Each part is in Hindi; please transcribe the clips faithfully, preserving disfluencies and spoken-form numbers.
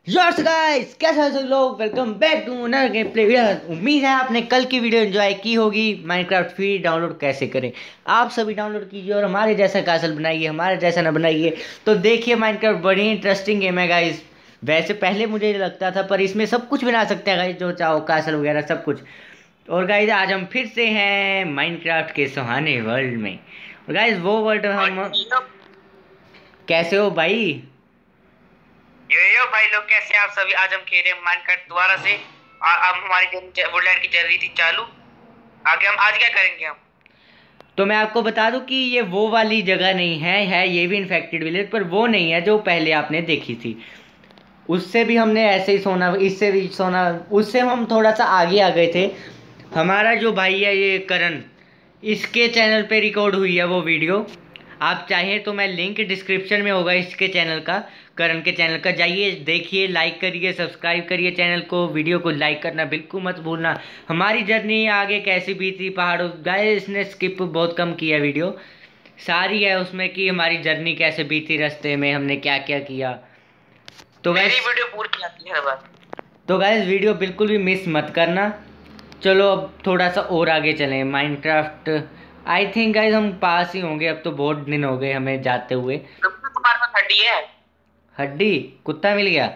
यस गाइस, कैसे हो सब लोग। Welcome back to another game play video. उम्मीद है आपने कल की वीडियो एंजॉय की होगी। माइनक्राफ्ट फ्री डाउनलोड कैसे करें, आप सभी डाउनलोड कीजिए और हमारे जैसा कासल बनाइए, हमारे जैसा ना बनाइए। तो देखिए, माइनक्राफ्ट बड़ी इंटरेस्टिंग गेम है गाइस। वैसे पहले मुझे लगता था, पर इसमें सब कुछ बना सकते हैं गाइस, जो चाहो कासल वगैरह सब कुछ। और गाइस आज हम फिर से हैं माइनक्राफ्ट के सुहाने वर्ल्ड में। और गाइस वो वर्ल्ड और हम यो कैसे हो भाई। यो यो भाई लोग, कैसे हैं आप सभी। आज हम खेल रहे हैं माइनक्राफ्ट दोबारा से। और अब हमारी वुडलैंड की चल रही थी चालू। आगे हम आज क्या करेंगे हम। तो मैं आपको बता दूं कि ये वो वाली जगह नहीं है है ये भी इन्फेक्टेड विलेज, पर वो नहीं है जो पहले आपने देखी थी। उससे भी हमने ऐसे ही सोना, इससे भी सोना, उससे हम थोड़ा सा आगे आ गए थे। हमारा जो भाई है ये करण, इसके चैनल पे रिकॉर्ड हुई है वो वीडियो। आप चाहें तो मैं लिंक डिस्क्रिप्शन में होगा इसके चैनल का, करण के चैनल का, जाइए देखिए, लाइक करिए, सब्सक्राइब करिए चैनल को, वीडियो को लाइक करना बिल्कुल मत भूलना। हमारी जर्नी आगे कैसी बीती पहाड़ों, गाइस इसने स्किप बहुत कम किया वीडियो, सारी है उसमें कि हमारी जर्नी कैसे बीती, रास्ते में हमने क्या क्या किया। तो मेरी गाइस वीडियो पूरी की जाती है हर बार। तो गाइस वीडियो बिल्कुल भी मिस मत करना। चलो अब थोड़ा सा और आगे चलें। माइनक्राफ्ट आई थिंक गाइस हम पास ही होंगे, अब तो बहुत दिन हो गए हमें जाते हुए। कभी तो तुम्हारे पास हड्डी है। हड्डी? कुत्ता मिल गया?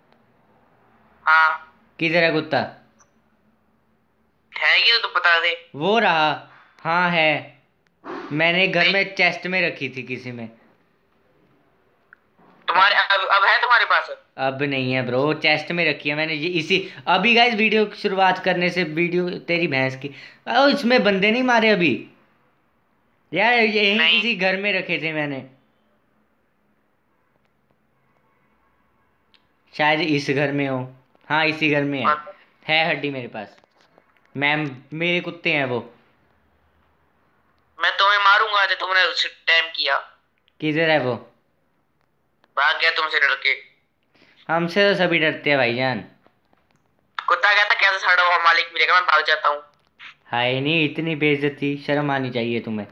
हाँ, किधर है कुत्ता? है ये तो बता दे। वो रहा। हाँ है, मैंने घर देख, में चेस्ट में रखी थी किसी में। तुम्हारे अब अब है तुम्हारे पास। अब नहीं है ब्रो, चेस्ट में रखी है मैंने ये इसी। अभी गाइस वीडियो की शुरुआत करने से, वीडियो तेरी भैंस की, ओ इसमें बंदे नहीं मारे अभी यार, यहीं नहीं, किसी घर में रखे थे मैंने, शायद इस घर में हो। हाँ इसी घर में है है हड्डी मेरे पास। मैम, मेरे कुत्ते हैं वो। मैं तुम्हें मारूंगा जो तुमने उस टाइम किया। किधर है वो? भाग गया तुमसे डर के। हमसे तो सभी डरते हैं भाईजान। कुत्ता कहता कैसे सड़ा हुआ मालिक मिलेगा, मैं भाग जाता हूँ। हाय नहीं, इतनी बेइज्जती, शर्म आनी चाहिए तुम्हें।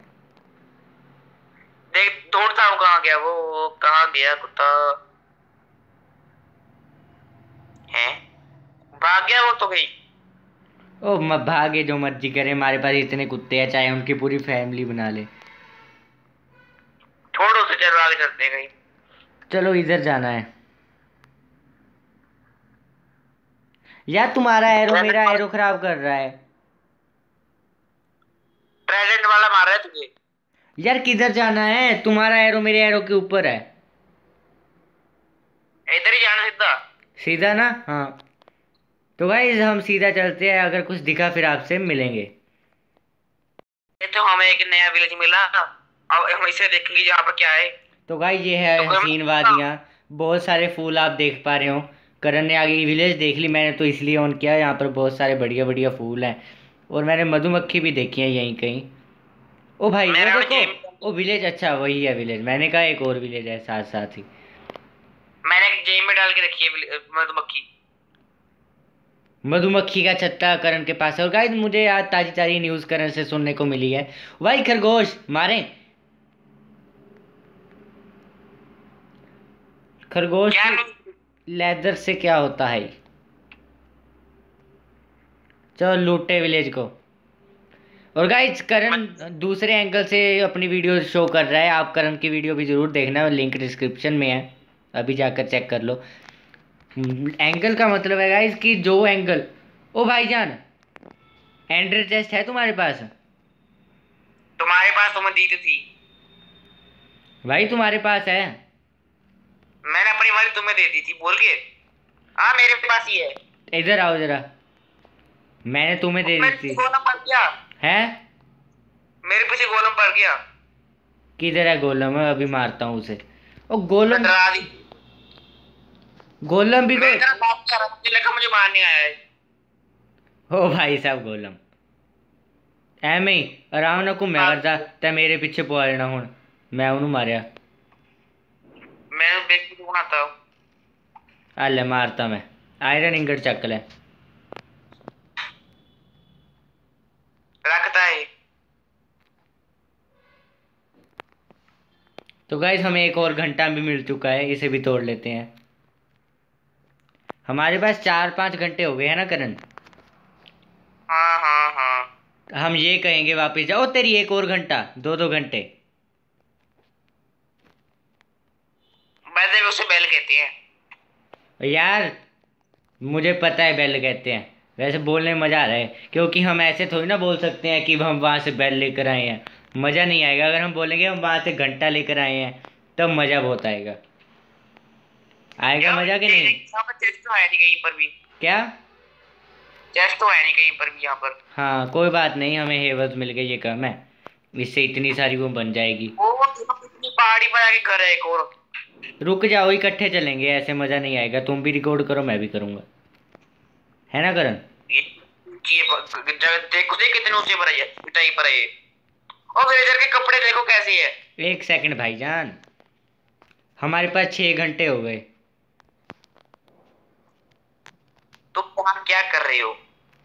देख दौड़ता हूँ, कहाँ गया वो, कहाँ गया कुत्ता है। भाग गया वो तो गई। ओ मत भागे, जो मर्जी करे, हमारे पास इतने कुत्ते हैं, चाहे उनकी पूरी फैमिली बना ले। छोड़ो उसे, चलो आगे चलते हैं कहीं। चलो इधर जाना है। यार तुम्हारा एरो मेरा एरो खराब कर रहा है। प्रेजेंट वाला मार रहा है तुझे। यार किधर जाना है? तुम्हारा एरो मेरे एरो के ऊपर है। इधर ही जाना सीधा। सीधा ना? हाँ। तो भाई हम सीधा चलते हैं, अगर कुछ दिखा फिर आपसे मिलेंगे। ये तो हमें एक नया विलेज मिला, अब हम इसे देखेंगे यहाँ पर क्या है। तो भाई ये है तो कोई हसीन मत- वादियाँ, बहुत सारे फूल आप देख पा रहे हो। करण ने आगे विलेज देख ली, मैंने तो इसलिए ऑन किया, यहाँ पर बहुत सारे बढ़िया बढ़िया फूल हैं। और मैंने मधुमक्खी भी देखी है यहीं कहीं। ओ भाई वो मेरा देखो, जेम ओ विलेज, अच्छा वही है विलेज, मैंने कहा एक और विलेज है साथ साथ ही। मैंने एक जेम में डाल के रखी है विले- मधुमक्खी। मधुमक्खी का छत्ता करण के पास है। और गाइस मुझे आज ताजी ताजी न्यूज़ करण से सुनने को मिली है, भाई खरगोश मारे। खरगोश क्या की मैं लेदर से क्या होता है? चलो लूटे विलेज को। और गाइस करण दूसरे एंगल से अपनी वीडियो शो कर रहा है, आप करण की वीडियो भी जरूर देखना, लिंक डिस्क्रिप्शन में है, अभी जाकर चेक कर लो। एंगल का मतलब है गाइस कि जो एंगल। ओ भाईजान, एंड्रे चेस्ट है तुम्हारे पास? तुम्हारे पास तो मैं दी तो थी। भाई तुम्हारे पास है? मैंने अपनी वाली तुम्हें दे दी थी बोल के। हाँ मेरे पास ही है। इधर आओ जरा, मैंने तुम्हें दे दी मेरे थी। पीछे गोलम पड़ गया। है? मेरे पीछे गोलम पड़ गया। किधर है गोलम? मैं अभी मारता हूँ उसे। ओ मैं गोलम, डरा दी। गोलम भी मेरी कोई? तरफ बात कर रहा था, मुझे लगा मुझे मारने आया है। ओ भाई साहब गोलम ਐਵੇਂ ਹੀ ਆਰਾਮ ਨਾਲ ਘੁੰਮਿਆ हाँ, ਕਰਦਾ ਤੇ ਮੇਰੇ ਪਿੱਛੇ ਪਵਾ ਲੈਣਾ। ਹੁਣ ਮੈਂ ਉਹਨੂੰ ਮਾਰਿਆ। मैं देख के कौन आता हूँ। ਆ ਲੈ ਮਾਰਤਾ मैं। आयरन इंगट ਚੱਕ ਲੈ। रखता है। तो गाइस हमें एक और घंटा भी मिल चुका है, इसे भी तोड़ लेते हैं। हमारे पास चार पाँच घंटे हो गए हैं ना करण। हाँ हाँ हाँ। हम ये कहेंगे वापस जाओ, तेरी एक और घंटा, दो दो घंटे। वैसे भी उसे बेल कहते हैं। यार मुझे पता है बेल कहते हैं, वैसे बोलने में मजा आ रहा है, क्योंकि हम ऐसे थोड़ी ना बोल सकते हैं कि हम वहां से बेल लेकर आए हैं। मजा नहीं आएगा अगर हम बोलेंगे हम वहां से घंटा लेकर आए हैं, तब मजा बहुत आएगा। आएगा यार मजा कि ये नहीं? यहाँ पर चेस्ट तो है नहीं कहीं पर भी। क्या? चेस्ट तो है नहीं कहीं पर भी यहाँ पर। हाँ कोई बात नहीं, हमें हेवर्स मिल गए, ये कम है, इससे इतनी सारी वो बन जाएगी। वो इतनी पहाड़ी पर आके घर है एक और। रुक जाओ, इकट्ठे चलेंगे, ऐसे मजा नहीं आएगा। तुम भी रिकॉर्ड करो, मैं भी करूंगा, है ना करण? ये ये ब- जगह देखो देख कितने ऊंचे पर है ये, ऊंचाई पर है ये। और विलेजर के कपड़े देखो कैसे है। एक सेकंड भाईजान, हमारे पास छह घंटे हो गए। तुम वहां क्या कर रहे हो?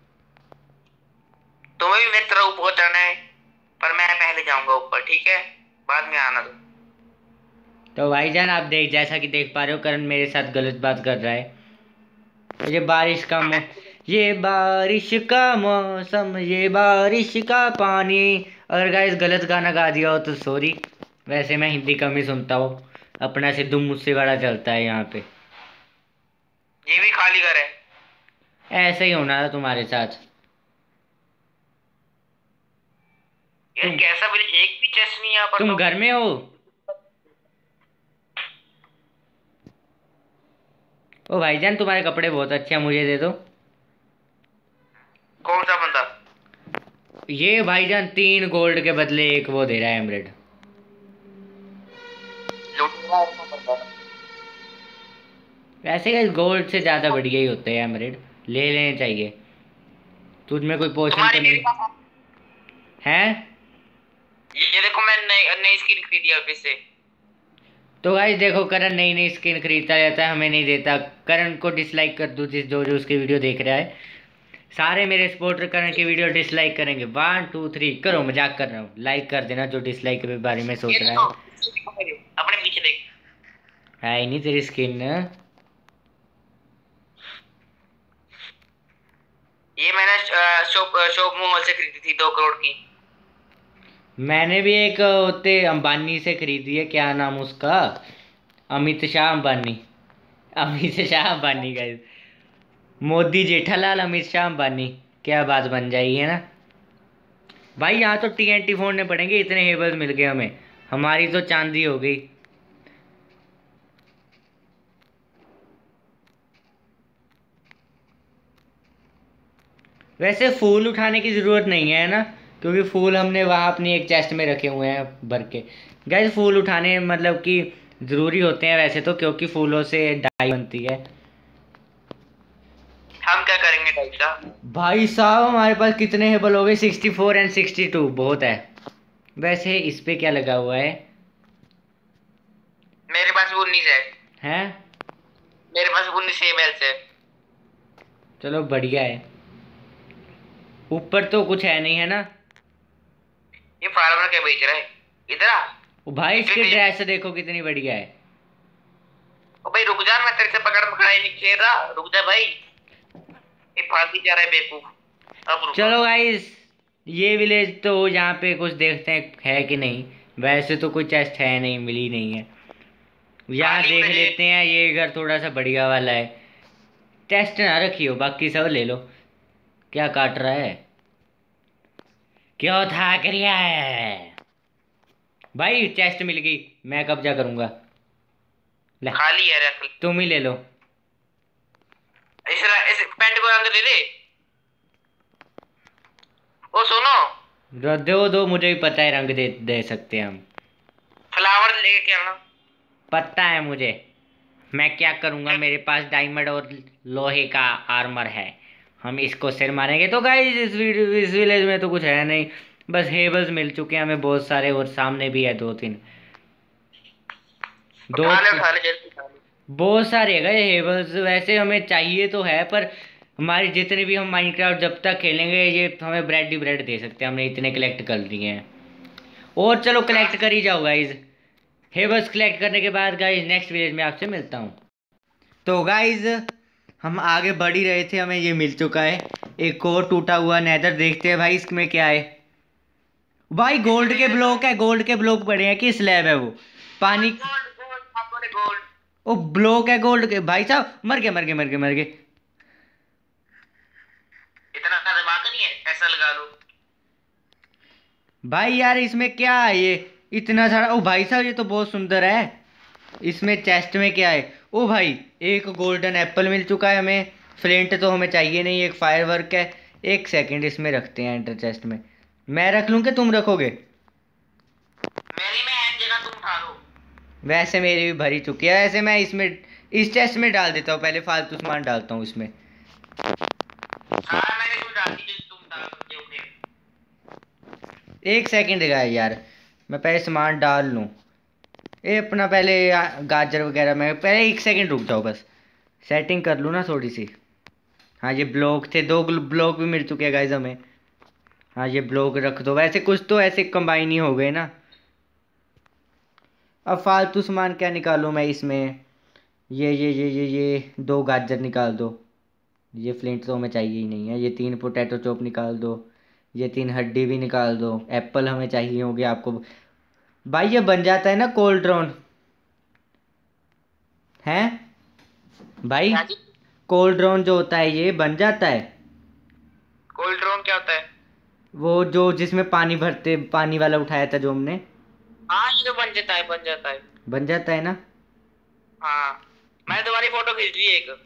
तुम्हें भी मेरी तरह ऊपर जाना है, पर मैं पहले जाऊंगा ऊपर, ठीक है? बाद में आना तुम। तो भाईजान आप देख, जैसा कि देख पा रहे हो, करण मेरे साथ गलत बात कर रहा है। ये बारिश का मौ ये बारिश का मौसम, ये बारिश का पानी। अगर गाइस गलत गाना गा दिया हो तो सॉरी, वैसे मैं हिंदी कम ही सुनता हूँ, अपना सिद्धू मुझसे बड़ा चलता है यहाँ पे। ये भी खाली घर है। ऐसे ही होना था तुम्हारे साथ। यार तुम कैसा भी एक भी चेस्ट नहीं है यहाँ पर तुम तो। घर में हो? ओ भाईजान तुम्हारे कपड़े बहुत अच्छे हैं, मुझे दे दो। कौन सा बंदा? ये भाईजान तीन गोल्ड के बदले एक वो दे रहा है, एमरेड। लूटूंगा उसको बंदा। वैसे गाइस गोल्ड से ज्यादा बढ़िया ही होते हैं एमरेड, ले लेने चाहिए। तुझ में कोई पोशन तुम्हारी तो मेरे नहीं पास है? ये देखो मैं नई नई स्किन खरीदी है वापस से। तो गाइस देखो, करण नई नई स्किन खरीदता रहता है, हमें नहीं देता। करण को डिसलाइक कर दो, जिस जो जो उसकी वीडियो देख रहा है। सारे मेरे सपोर्टर करण की वीडियो डिसलाइक करेंगे, वन टू थ्री करो, मजाक कर रहा हूँ। लाइक कर देना जो डिसलाइक के बारे में सोच ये रहा देखो है। पीछे देखो मेरे, अपने पीछे देख। है ही नहीं तेरी स्किन। ये मैंने शॉप शॉप मॉल से खरीदी थी दो करोड़ की। मैंने भी एक होते अंबानी से खरीदी है, क्या नाम उसका, अमित शाह अंबानी। अमित शाह अंबानी गाइस, मोदी जेठालाल अमित शाह अंबानी, क्या बात बन जाएगी, है ना भाई? यहाँ तो टीएनटी फोड़ने पड़ेंगे, इतने हेबल्स मिल गए हमें, हमारी तो चांदी हो गई। वैसे फूल उठाने की ज़रूरत नहीं है ना, क्योंकि फूल हमने वहाँ अपनी एक चेस्ट में रखे हुए हैं भर के। गैस फूल उठाने मतलब कि ज़रूरी होते हैं वैसे तो, क्योंकि फूलों से डाई बनती है। हम क्या करेंगे भाई साहब? भाई साहब हमारे पास कितने हेबल हो गए? Sixty four and sixty two बहुत है। वैसे इस पे क्या लगा हुआ है? मेरे पास भी उन्नीस है। हैं? मेरे पास उन्नीस बेल्स है। चलो बढ़िया है। ऊपर तो कुछ है नहीं, है ना? ये फार्मर क्या बेच रहा है? इधर आ। ओ भाई इसकी इधर- ड्रेस देखो कितनी बढ़िया है। ओ भाई रुक जा, मैं तेरे से पकड़ पकड़ा ही नहीं खेल रहा, रुक जा भाई। ये फांसी जा रहा है बेवकूफ। अब रुक। चलो गाइस, ये विलेज तो यहाँ पे कुछ देखते हैं है कि नहीं। वैसे तो कोई चेस्ट है नहीं, मिली नहीं है। यहाँ खाली देख पे- लेते हैं, ये घर थोड़ा सा बढ़िया वाला है। टेस्ट ना रखियो, बाकी सब ले लो। क्या काट रहा है? क्यों था क्रिया है भाई? चेस्ट मिल गई, मैं कब्जा करूंगा। ले खाली है रख। तुम ही ले लो। इस इस पैंट को अंदर दे दे। ओ सुनो, र- दो दो, मुझे भी पता है रंग दे दे सकते हैं हम। फ्लावर लेके आना। पता है मुझे, मैं क्या करूंगा, मेरे पास डायमंड और लोहे का आर्मर है, हम इसको सिर मारेंगे। तो गाइस इस वीडियो इस विलेज में तो कुछ है नहीं, बस हेबल्स मिल चुके हैं हमें बहुत सारे, और सामने भी है दो तीन, दो उठा ले उठा ले जल्दी उठा ले। बहुत सारे है गए हेबल्स। वैसे हमें चाहिए तो है, पर हमारी जितने भी हम माइनक्राफ्ट जब तक खेलेंगे, ये हमें ब्रेड ही ब्रेड दे सकते हैं, हमने इतने कलेक्ट कर लिए हैं। और चलो कलेक्ट कर ही जाओ गाइज। हेबल्स कलेक्ट करने के बाद गाइज नेक्स्ट विलेज में आपसे मिलता हूँ। तो गाइज हम आगे बढ़ ही रहे थे, हमें ये मिल चुका है एक और टूटा हुआ नेदर। देखते हैं भाई इसमें क्या है। भाई गोल्ड के ब्लॉक है, गोल्ड के ब्लॉक बड़े हैं कि स्लैब है वो पानी। Gold gold gold gold. Oh block है गोल्ड के। भाई साहब मर गए मर गए मर गए मर गए। इतना दिमाग नहीं है, ऐसा लगा लो। भाई यार इसमें क्या है ये इतना सारा। ओ भाई साहब ये तो बहुत सुंदर है। इसमें चेस्ट में क्या है? ओ भाई एक गोल्डन एप्पल मिल चुका है हमें। फ्लिंट तो हमें चाहिए नहीं, एक फायर वर्क है। एक सेकंड इसमें रखते हैं एंटर चेस्ट में। मैं रख लूँ कि तुम रखोगे? मेरी में है जगह, तुम उठा लो। वैसे मेरी भी भरी चुकी है। वैसे मैं इसमें इस चेस्ट में डाल देता हूँ, पहले फालतू सामान डालता हूँ इसमें। हाँ मैंने क्यों डाल दी जो तुम डाल सकते हो फिर। एक सेकंड का यार, मैं पहले सामान डाल लूँ। ये अपना पहले गाजर वगैरह में पहले एक सेकंड रुक जाओ बस, सेटिंग कर लूँ ना थोड़ी सी। हाँ ये ब्लॉक थे, दो ब्लॉक भी मिल चुके हैं गाइज हमें। हाँ ये ब्लॉक रख दो। वैसे कुछ तो ऐसे कंबाइन ही हो गए ना। अब फालतू सामान क्या निकालूँ मैं इसमें? ये ये ये ये ये दो गाजर निकाल दो। ये फ्लिंट तो हमें चाहिए ही नहीं है। ये तीन पोटैटो चॉप निकाल दो। ये तीन हड्डी भी निकाल दो। एप्पल हमें चाहिए होंगे आपको। भाई ये बन जाता है ना कोल्ड ड्रोन है भाई? क्या जी? कोल्ड ड्रोन जो होता है ये बन जाता है। कोल्ड ड्रोन क्या होता है? वो जो जिसमें पानी भरते, पानी वाला उठाया था जो हमने। हाँ ये तो बन जाता है, बन जाता है। बन जाता है ना? हाँ मैंने तुम्हारी फोटो खींच ली एक।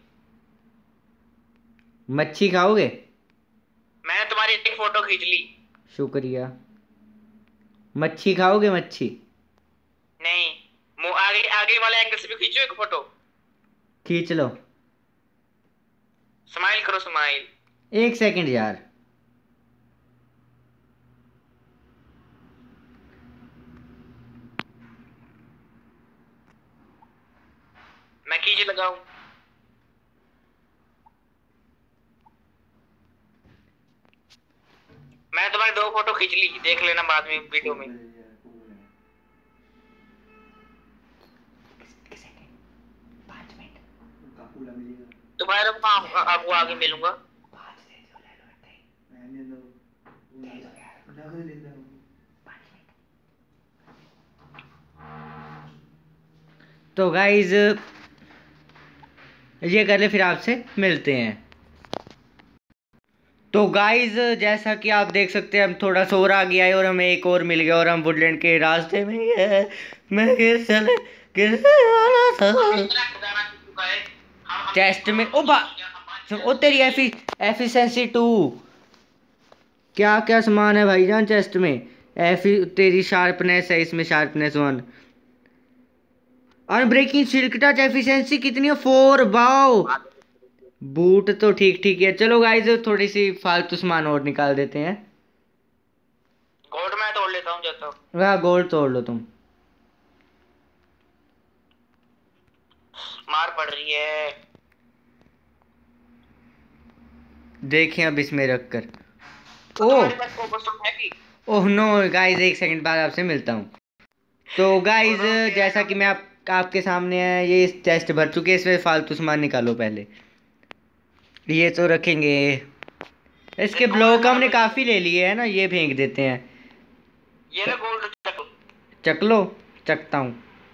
मच्छी खाओगे? मैंने तुम्हारी एक फोटो खींच ली। शुक्रिया। मच्छी खाओगे? मच्छी नहीं, मु- आगे आगे वाले एंगल से भी खींचो एक फोटो। खींच लो। स्माइल करो, स्माइल। एक सेकंड यार। मैं खींच लगाऊं? मैंने तुम्हारी दो फोटो खींच ली, देख लेना बाद में वीडियो में। तुम्हारे को आप- आपको आगे मिलूंगा। तो गाइज ये कर ले, फिर आपसे मिलते हैं। तो गाइज जैसा कि आप देख सकते हैं हम थोड़ा शोर आ गया है और हमें एक और मिल गया और हम वुडलैंड के रास्ते में ही है। मैं गिर चले गिरने वाला था चेस्ट में। ओ बा ओ तेरी एफी एफिशिएंसी टू। क्या क्या सामान है भाईजान चेस्ट में? एफी तेरी शार्पनेस है इसमें, sharpness one. Unbreaking silk touch efficiency कितनी है? फोर। वाओ बूट तो ठीक ठीक है। चलो गाइस थोड़ी सी फालतू सामान और निकाल देते हैं। गोल्ड मैं तोड़ लेता हूँ जब तक। वाह गोल्ड तोड़ लो तुम। मार पड़ रही है। देखें अब इसमें रख कर। तो ओह तुम्हारे पास कोबलस्टोन है कि? ओह नो गाइस, एक सेकंड बाद आपसे मिलता हूँ। तो गाइस जैसा कि मैं आप आपके सामने है, ये इस चेस्ट भर चुके हैं। इसमें फालतू सामान निकालो पहले। ये तो रखेंगे। इसके ब्लॉक हमने काफ़ी ले लिए है ना, ये फेंक देते हैं। ये ना गोल्ड चको। चक लो। चकता हूँ।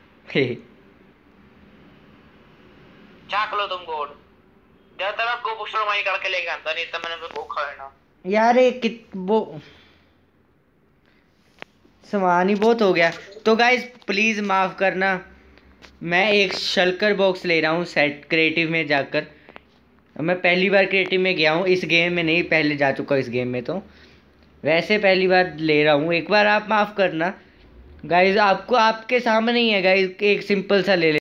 चाक लो तुम गोल्ड। जब तक मैं कोबलस्टोन वहीं करके लेके आता नहीं तो मैंने वो खाना। यार ये कित वो सामान ही बहुत हो गया। तो गाइज प्लीज़ माफ़ करना, मैं एक शल्कर बॉक्स ले रहा हूँ सेट क्रिएटिव में जाकर। मैं पहली बार क्रिएटिव में गया हूँ, इस गेम में नहीं, पहले जा चुका इस गेम में। तो वैसे पहली बार ले रहा हूँ, एक बार आप माफ़ करना गाइज। आपको आपके सामने ही है गाइज, एक सिंपल सा ले ले।